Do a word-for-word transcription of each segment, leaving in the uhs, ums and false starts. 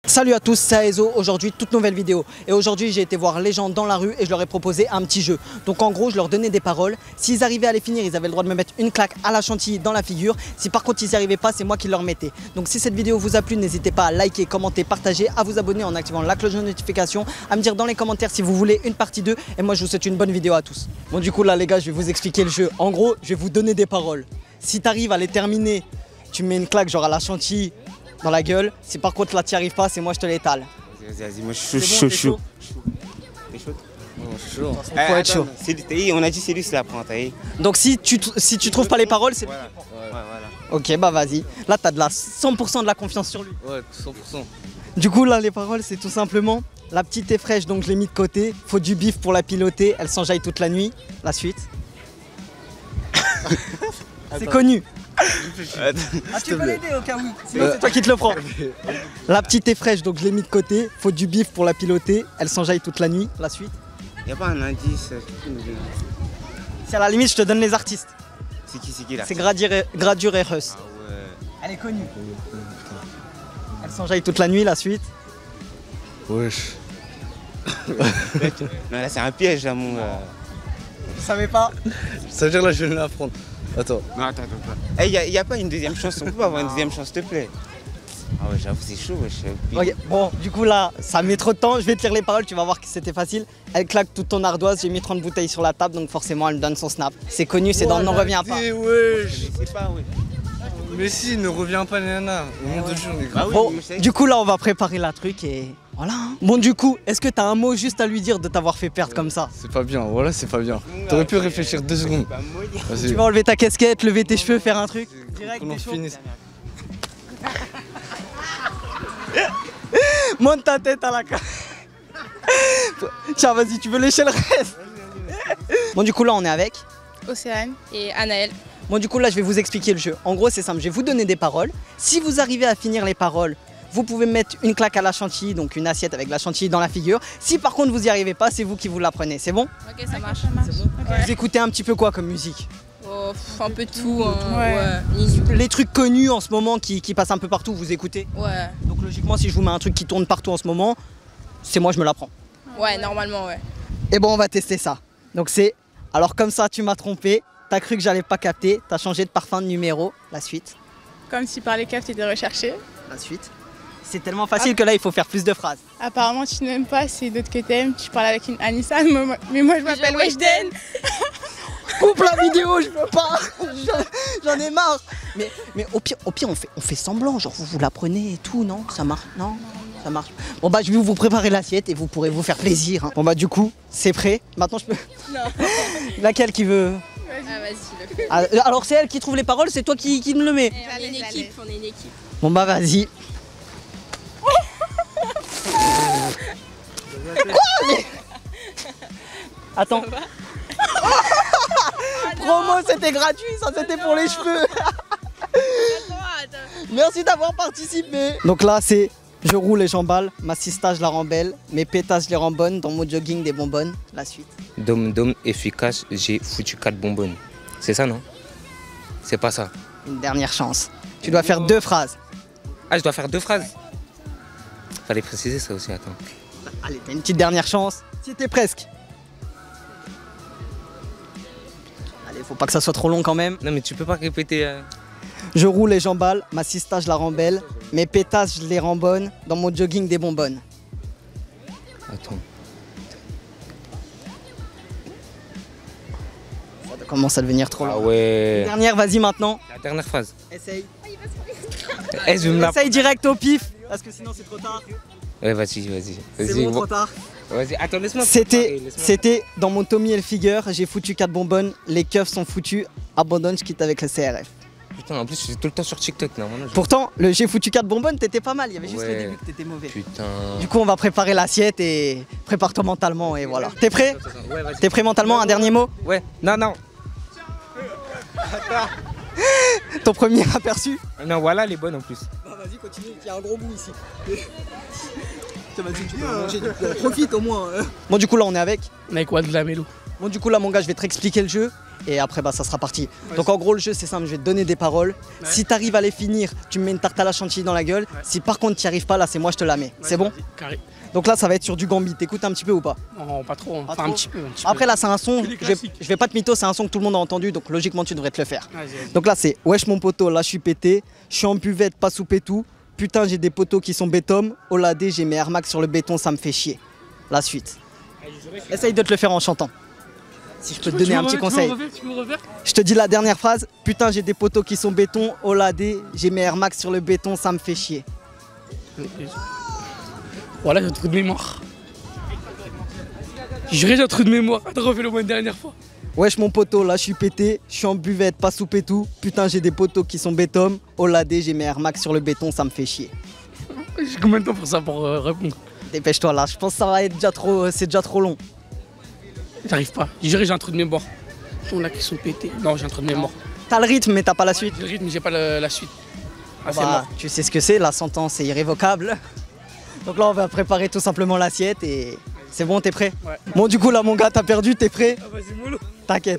Salut à tous, c'est Aezo, aujourd'hui toute nouvelle vidéo. Et aujourd'hui j'ai été voir les gens dans la rue et je leur ai proposé un petit jeu. Donc en gros je leur donnais des paroles, s'ils arrivaient à les finir ils avaient le droit de me mettre une claque à la chantilly dans la figure. Si par contre ils n'y arrivaient pas c'est moi qui leur mettais. Donc si cette vidéo vous a plu n'hésitez pas à liker, commenter, partager, à vous abonner en activant la cloche de notification, à me dire dans les commentaires si vous voulez une partie deux. Et moi je vous souhaite une bonne vidéo à tous. Bon du coup là les gars je vais vous expliquer le jeu. En gros je vais vous donner des paroles. Si tu arrives à les terminer, tu me mets une claque genre à la chantilly dans la gueule. Si par contre là tu n'y arrives pas, c'est moi je te l'étale. Vas-y, vas-y, moi je suis chaud, chaud. T'es chaud? Chaud. Faut être chaud. On a dit c'est lui, c'est la prendre. Donc si tu, si tu trouves pas les paroles, c'est... Voilà. Ouais, voilà. Ok, bah vas-y. Là t'as de la cent pour cent de la confiance sur lui. Ouais, cent pour cent. Du coup là les paroles c'est tout simplement: la petite est fraîche donc je l'ai mis de côté. Faut du bif pour la piloter, elle s'enjaille toute la nuit. La suite. C'est connu. Ah, tu peux l'aider au cas où, sinon c'est toi qui te le prends. La petite est fraîche donc je l'ai mis de côté. Faut du bif pour la piloter, elle s'enjaille toute la nuit. La suite. Y'a pas un indice? C'est à la limite je te donne les artistes. C'est qui, c'est qui là? C'est Gradure et Russ. Ah ouais. Elle est connue. Elle s'enjaille toute la nuit. La suite. Wesh. Non là c'est un piège là mon gars. Je savais pas. Ça veut dire là je vais l'apprendre. Attends. Non attends, attends, attends. Eh, y'a y a pas une deuxième chance, on peut pas avoir une deuxième chance s'il te plaît. Ah ouais j'avoue c'est chaud wesh. Okay, bon du coup là ça met trop de temps, je vais te lire les paroles, tu vas voir que c'était facile. Elle claque toute ton ardoise, j'ai mis trente bouteilles sur la table donc forcément elle me donne son snap. C'est connu, c'est dans Ne reviens pas. Wesh. Je sais pas ouais. Mais si, ne reviens pas Nana. Au monde de jour on est grave. Bon du coup là on va préparer la truc et voilà. Bon du coup, est-ce que t'as un mot juste à lui dire de t'avoir fait perdre comme ça? C'est pas bien, voilà c'est pas bien. T'aurais pu réfléchir deux secondes. Tu vas enlever ta casquette, lever tes cheveux, faire un truc. Direct, qu'on en finisse. Monte ta tête à la carte. Tiens vas-y, tu veux lécher le reste? Bon du coup là on est avec Océane et Anaël. Bon du coup là je vais vous expliquer le jeu. En gros c'est simple, je vais vous donner des paroles. Si vous arrivez à finir les paroles, vous pouvez mettre une claque à la chantilly, donc une assiette avec la chantilly dans la figure. Si par contre vous n'y arrivez pas, c'est vous qui vous la prenez, c'est bon? Ok ça marche. Ça marche. Okay. Vous écoutez un petit peu quoi comme musique? Oh, un peu tout, hein. Ouais. Ouais. Les trucs connus en ce moment qui, qui passent un peu partout, vous écoutez? Ouais. Donc logiquement si je vous mets un truc qui tourne partout en ce moment, c'est moi je me la prends. Ouais normalement ouais. Et bon on va tester ça. Donc c'est, alors comme ça tu m'as trompé, t'as cru que j'allais pas capter, t'as changé de parfum de numéro, la suite. Comme si par les caves t'étais recherché. La suite. C'est tellement facile ah. que là il faut faire plus de phrases. Apparemment tu n'aimes pas, c'est d'autres que t'aimes, tu parles avec une Anissa, mais moi je m'appelle Weshden. Coupe la vidéo, je veux pas. J'en ai marre. Mais, mais au pire, au pire on, fait, on fait semblant, genre vous vous la prenez et tout, non? Ça marche? Non? Ça marche. Bon bah je vais vous préparer l'assiette et vous pourrez vous faire plaisir. Hein. Bon bah du coup, c'est prêt. Maintenant je peux... Non. Laquelle qui veut? Ah vas-y, le fais. Ah, alors c'est elle qui trouve les paroles, c'est toi qui, qui me le mets. On est une équipe, on est une équipe. Bon bah vas-y. Quoi mais... Attends. Promo c'était gratuit, ça c'était pour les cheveux. Merci d'avoir participé. Donc là c'est je roule et j'emballe, ma sista je la rends belle, mes pétasses je les rends bonnes, dans mon jogging des bonbonnes. La suite. Dom dom efficace, j'ai foutu quatre bonbonnes. C'est ça non? C'est pas ça. Une dernière chance. Tu dois faire deux phrases. Ah je dois faire deux phrases? Fallait préciser ça aussi, attends. Allez, t'as une petite dernière chance. C'était presque. Allez, faut pas que ça soit trop long quand même. Non mais tu peux pas répéter. Euh... Je roule et j'emballe, ma sista je la rends belle, mes pétasses je les rends bonnes, dans mon jogging des bonbonnes. Attends. Ça commence à devenir trop long. Ah ouais. Une dernière, vas-y maintenant. La dernière phrase. Essaye. Eh, je me la... Essaye direct au pif, parce que sinon c'est trop tard. Ouais, vas-y, vas-y. C'est bon, trop tard. Vas-y, attends, laisse-moi. C'était, c'était dans mon Tommy Hilfiger, j'ai foutu quatre bonbonnes, les keufs sont foutus, abandonne, je quitte avec le C R F. Putain, en plus, je suis tout le temps sur TikTok, normalement. Je... Pourtant, le j'ai foutu quatre bonbonnes, t'étais pas mal, il y avait juste ouais. le début que t'étais mauvais. Putain. Du coup, on va préparer l'assiette et prépare-toi mentalement et voilà. T'es prêt? Ouais, T'es prêt mentalement? Un dernier mot? Ouais, non, non. Ton premier aperçu? Non, voilà les bonnes en plus. Bah, vas-y, continue, il y a un gros bout ici. Vas-y, tu peux manger, profite au moins. Bon, du coup, là, on est avec Avec quoi de la mélo? Bon, du coup, là, mon gars, je vais te réexpliquer le jeu. et après bah, ça sera parti. Donc en gros le jeu c'est simple, je vais te donner des paroles. Ouais. Si tu arrives à les finir, tu me mets une tarte à la chantilly dans la gueule. Ouais. Si par contre tu n'y arrives pas, là c'est moi je te la mets. C'est bon? Carré. Donc là ça va être sur du Gambit, t'écoutes un petit peu ou pas? Non, pas trop, hein. Pas Enfin, trop. un petit peu. Un petit Après là c'est un son, Que les je vais, classiques. je vais pas te mytho, c'est un son que tout le monde a entendu, donc logiquement tu devrais te le faire. peu. Vas-y, vas-y. Donc là c'est wesh mon poteau, là je suis pété, je suis en buvette, pas sous pétou. Putain j'ai des poteaux qui sont béton, Oladé j'ai mes Air Max sur le béton, ça me fait chier. La suite. Essaye de te le faire en chantant. Si je peux te donner un petit conseil. Tu me refaire? Je te dis la dernière phrase. Putain, j'ai des poteaux qui sont béton. Oladé, j'ai mes Air Max sur le béton, ça me fait chier. Voilà, j'ai un trou de mémoire. J'irai, j'ai un trou de mémoire. T'as refait le moins une dernière fois. Wesh mon poteau, là je suis pété. Je suis en buvette, pas sous pétou. Putain, j'ai des poteaux qui sont béton. Oladé, j'ai mes Air Max sur le béton, ça me fait chier. J'ai combien de temps pour ça pour euh, répondre? Dépêche-toi là, je pense que ça va être déjà trop, c'est déjà trop long. J'arrive pas. J'irai, j'ai un trou de mémoire. On a qui sont pétés. Non, j'ai un trou de mémoire. T'as le rythme, mais t'as pas la suite. J'ai le rythme, mais j'ai pas le- la suite. Ah, c'est Bah, mort. tu sais ce que c'est, la sentence est irrévocable. Donc là, on va préparer tout simplement l'assiette et c'est bon, t'es prêt? Ouais. Bon, du coup, là, mon gars, t'as perdu, t'es prêt? Ah, vas-y, mollo. T'inquiète.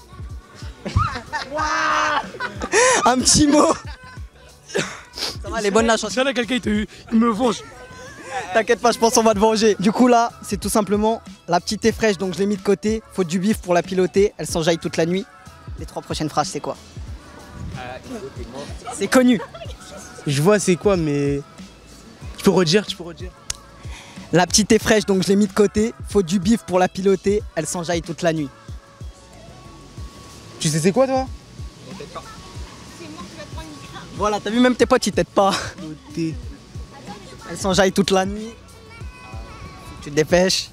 Un petit mot. Ça va, elle est bonne la chanson. Tiens, là, quelqu'un, il, te- il me venge. T'inquiète pas, je pense qu'on va te venger. Du coup, là, c'est tout simplement la petite est fraîche, donc je l'ai mis de côté. Faut du bif pour la piloter. Elle s'enjaille toute la nuit. Les trois prochaines phrases, c'est quoi? C'est connu. Je vois c'est quoi, mais. Tu peux redire, tu peux redire. La petite est fraîche, donc je l'ai mis de côté. Faut du bif pour la piloter. Elle s'enjaille toute la nuit. Tu sais c'est quoi toi? Voilà, t'as vu, même tes potes, ils t'aident pas. T'es- Elle s'enjaille toute la nuit. Tu te dépêches.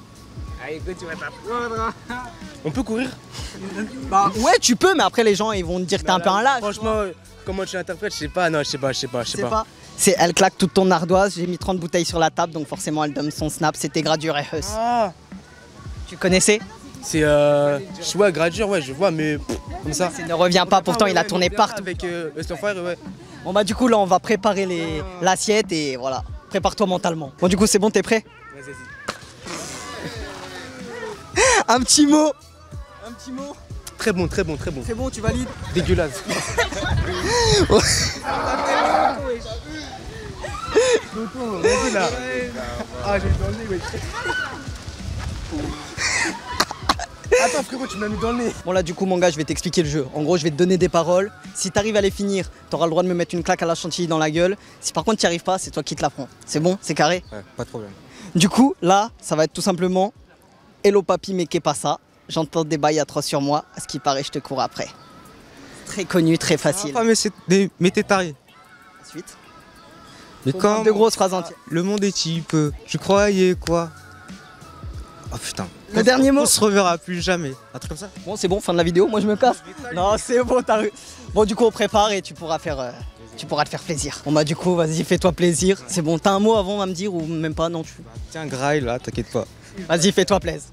On peut courir? Bah ouais, tu peux, mais après les gens ils vont te dire que t'es un peu un lâche. Franchement, comment tu l'interprètes, je sais pas, non, je sais pas, je sais pas, je Je sais sais pas. pas. C'est elle claque toute ton ardoise. J'ai mis trente bouteilles sur la table, donc forcément elle donne son snap. C'était Gradure et Huss. Ah, Tu connaissais? c'est euh. Je vois Gradure, ouais, je vois, mais pff, comme ça. Il ne revient pas, pourtant Ah, il a ouais, tourné bien partout. Avec euh, Western Fire, ouais. Bon bah du coup là on va préparer les... l'assiette et voilà. Prépare-toi mentalement. Bon du coup c'est bon, t'es prêt? Vas-y, vas-y. Un petit mot. Un petit mot. Très bon, très bon, très bon. C'est bon, tu valides? Dégueulasse. Vas-y là. Ah, j'ai mis dans le nez, ouais. Attends frérot, tu me l'as mis dans le nez. Bon là du coup mon gars je vais t'expliquer le jeu. En gros je vais te donner des paroles. Si t'arrives à les finir, t'auras le droit de me mettre une claque à la chantilly dans la gueule. Si par contre t'y arrives pas, c'est toi qui te la prends. C'est bon? C'est carré? Ouais, pas de problème. Du coup là ça va être tout simplement hello papy mais qu'est pas ça? J'entends des bails atroces sur moi. À ce qui paraît je te cours après. Très connu, très facile. Ah, mais c'est des... mais t'es taré. Ensuite. Mais Faut quand de grosses phrases entières. le monde est type, je croyais quoi? Oh putain. Le dernier mot. On se reverra plus jamais. Un truc comme ça. Bon c'est bon, fin de la vidéo, moi je me casse. Non c'est bon, t'as eu. Bon du coup on prépare et tu pourras faire. euh, Tu pourras te faire plaisir. Bon bah du coup vas-y fais-toi plaisir. C'est bon, t'as un mot avant à me dire ou même pas? Non tu. Tiens, graille là, t'inquiète pas. Vas-y fais-toi plaisir.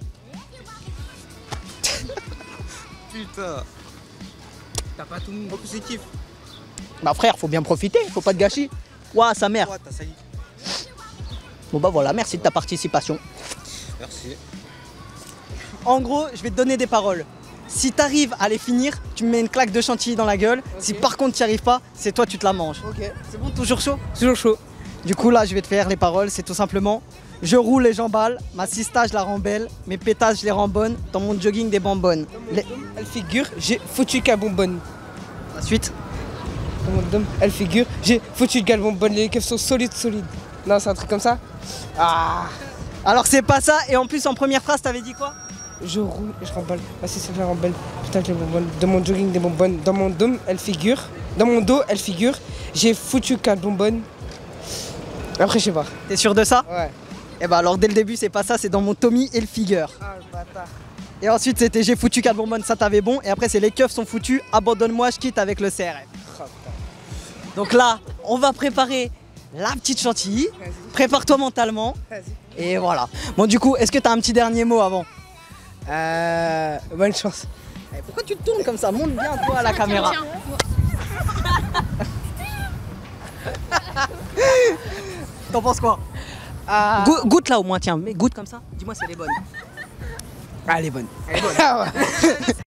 Putain. T'as pas tout le monde. C'est kiff. Bah frère, faut bien profiter, faut pas te gâcher. Ouah sa mère. Ouais, t'as sali. Bon bah voilà, merci de ta participation. Merci. En gros, je vais te donner des paroles. Si t'arrives à les finir, tu me mets une claque de chantilly dans la gueule. Si par contre t'y arrives pas, c'est toi tu te la manges. Ok. C'est bon, toujours chaud? Toujours chaud. Du coup là, je vais te faire les paroles, c'est tout simplement je roule et j'emballe, ma sista je la rends belle, mes pétasses je les rends bonnes, dans mon jogging des bonbonnes. Les- Elle figure, j'ai foutu qu'à bonbonne. La suite. Dans mon dôme, elle figure, j'ai foutu qu'à bonbonne. Les keufs sont solides, solides. Non, c'est un truc comme ça. Ah, Alors c'est pas ça, et en plus en première phrase t'avais dit quoi? je roule et je remballe. Ma sister je la remballe. Putain, que les bonbonnes. Dans mon jogging des bonbonnes. Dans mon dôme, elle figure. Dans mon dos, elle figure. J'ai foutu qu'à bonbonne. Après, je sais pas. T'es sûr de ça? Ouais. Et bah alors dès le début c'est pas ça, c'est dans mon Tommy et le figure. Ah, le bâtard. Et ensuite c'était j'ai foutu quatre bonbonnes, ça t'avait bon. Et après c'est les keufs sont foutus, abandonne-moi, je quitte avec le C R F. Oh, putain. Donc là, on va préparer la petite chantilly. Vas-y. Prépare-toi mentalement. Vas-y. Et voilà. Bon du coup, est-ce que t'as un petit dernier mot avant? Euh, bonne chance. Eh, pourquoi tu te tournes comme ça? Monte bien toi à la caméra. T'en penses quoi? Ah, Go- goûte là au moins, tiens, mais goûte comme ça. Dis-moi si elle est bonne. elle est bonne. Elle est bonne.